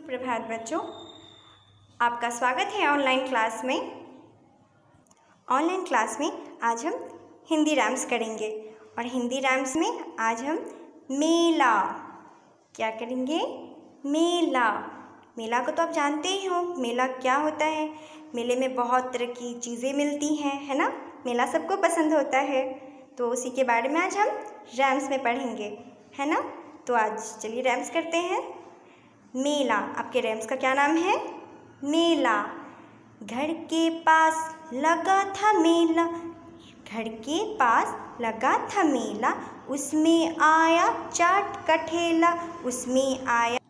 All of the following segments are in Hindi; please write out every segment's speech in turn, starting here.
सुप्रभात बच्चों, आपका स्वागत है ऑनलाइन क्लास में। ऑनलाइन क्लास में आज हम हिंदी राइम्स करेंगे और हिंदी राइम्स में आज हम मेला क्या करेंगे। मेला मेला को तो आप जानते ही हो, मेला क्या होता है। मेले में बहुत तरह की चीज़ें मिलती हैं, है ना। मेला सबको पसंद होता है, तो उसी के बारे में आज हम राइम्स में पढ़ेंगे, है ना। तो आज चलिए राइम्स करते हैं। मेला, आपके राइम्स का क्या नाम है? मेला। घर के पास लगा था मेला, घर के पास लगा था मेला, उसमें आया चाट का ठेला, उसमें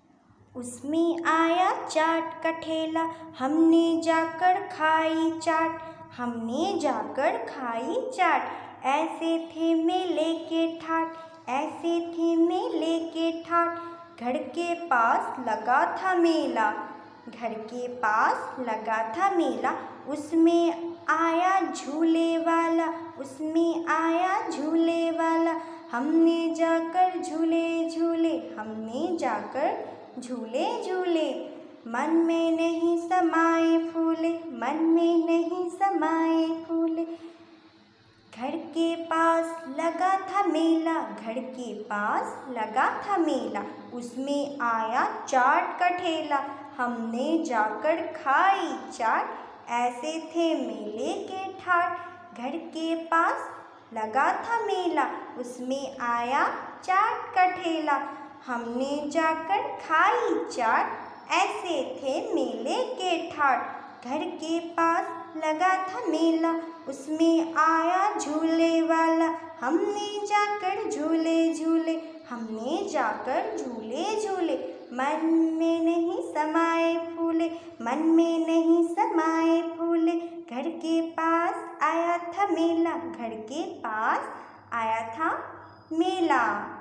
आया चाट का ठेला, हमने जाकर खाई चाट, हमने जाकर खाई चाट। ऐसे थे मेले के ठाट, ऐसे थे मेले के ठाट। घर के पास लगा था मेला, घर के पास लगा था मेला, उसमें आया झूले वाला, उसमें आया झूले वाला, हमने जाकर झूले झूले, हमने जाकर झूले झूले। मन में नहीं समाए फूले, मन में नहीं समाए फूले। घर के पास लगा था मेला, घर के पास लगा था मेला, उसमें आया चाट का ठेला, हमने जाकर खाई चाट। ऐसे थे मेले के ठाट। घर के पास लगा था मेला, उसमें आया चाट का ठेला, हमने जाकर खाई चाट। ऐसे थे मेले के ठाट। घर के पास लगा था मेला, उसमें आया झूले वाला, हमने जाकर झूले झूले, हमने जाकर झूले झूले। मन में नहीं समाए फूले, मन में नहीं समाए फूले। घर के पास आया था मेला, घर के पास आया था मेला।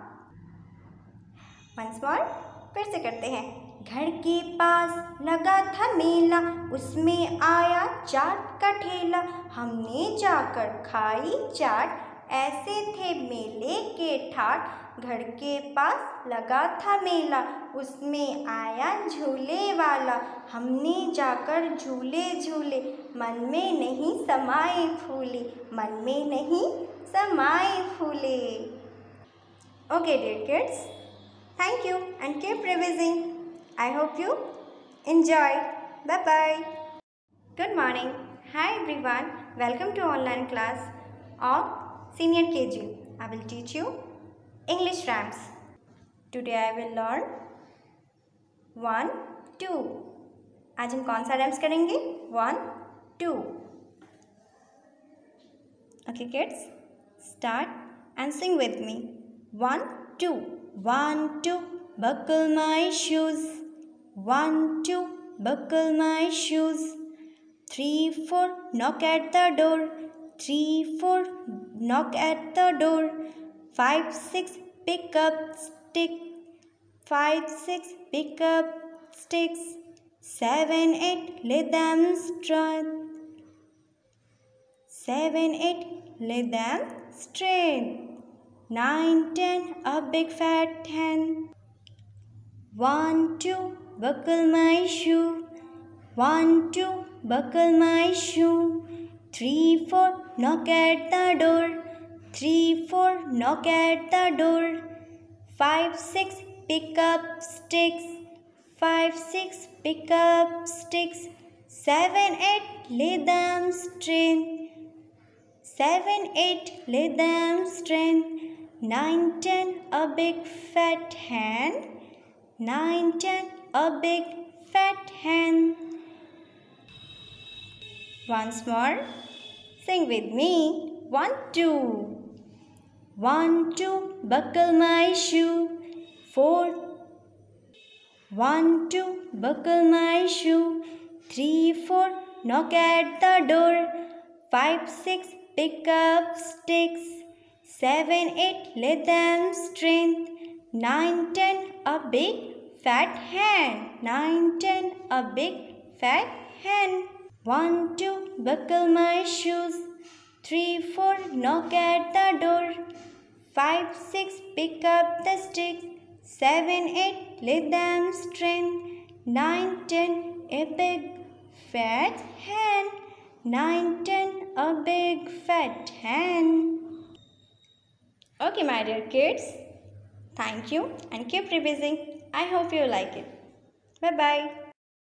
वंस मोर, फिर से करते हैं। घर के पास लगा था मेला, उसमें आया चाट का ठेला, हमने जाकर खाई चाट। ऐसे थे मेले के ठाट। घर के पास लगा था मेला, उसमें आया झूले वाला, हमने जाकर झूले झूले। मन में नहीं समाए फूले, मन में नहीं समाए फूले। Okay dear kids, thank you and keep revising. I hope you enjoy. Bye bye. Good morning. Hi everyone. Welcome to online class of senior KG. I will teach you English rhymes. Today I will learn 1, 2. आज हम कौन सा rhymes करेंगे? 1, 2. Okay kids, start and sing with me. 1, 2. 1, 2, buckle my shoes. 1, 2, buckle my shoes. 3, 4, knock at the door. 3, 4, knock at the door. 5, 6, pick up stick. 5, 6, pick up sticks. 7, 8, lay them straight. 7, 8, lay them straight. 9, 10, a big fat hen. 1, 2, buckle my shoe. 1, 2, buckle my shoe. 3, 4, knock at the door. 3, 4, knock at the door. 5, 6, pick up sticks. 5, 6, pick up sticks. 7, 8, lay them straight. 7, 8, lay them straight. 9, 10, a big fat hen. 9, 10, a big fat hen. Once more, sing with me. 1, 2. 1, 2, buckle my shoe. 4. 1, 2, buckle my shoe. 3, 4, knock at the door. 5, 6, pick up sticks. 7, 8, lay them straight. 9, 10, a big fat hen. 9, 10, a big fat hen. 1, 2, buckle my shoes. 3, 4, knock at the door. 5, 6, pick up the sticks. 7, 8, lay them straight. 9, 10, a big fat hen. 9, 10, a big fat hen. Okay, my dear kids, thank you and keep revising. I hope you like it. Bye-bye.